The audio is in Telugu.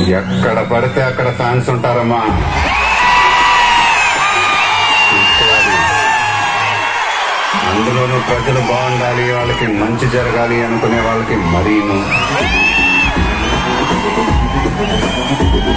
ఎక్కడ పడితే అక్కడ ఫ్యాన్స్ ఉంటారమ్మా. అందులోనూ ప్రజలు బాగుండాలి, వాళ్ళకి మంచి జరగాలి అనుకునే వాళ్ళకి మరీను.